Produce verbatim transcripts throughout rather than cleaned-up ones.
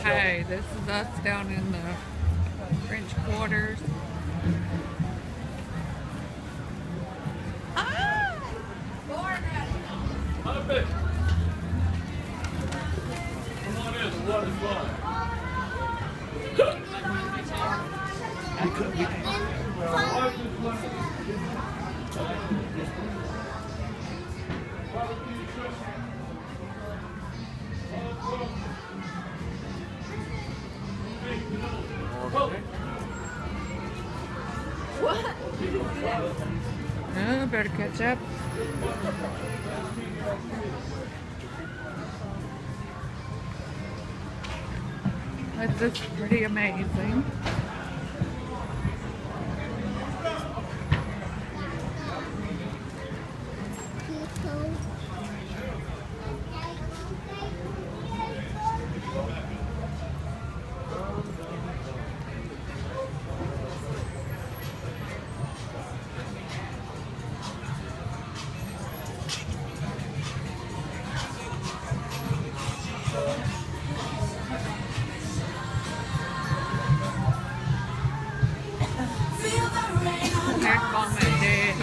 Hey, this is us down in the French Quarters. Ah! Come on in, the water's flowing. What? Oh, better catch up. That's just pretty amazing. Here's Mom and Daddy.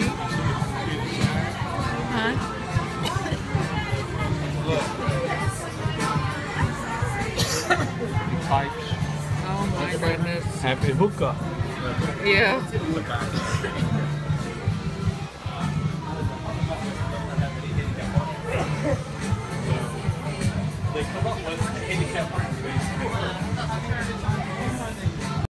Huh? Pipes. Oh my goodness. Happy hookah. Yeah. They come up with handicap parking space.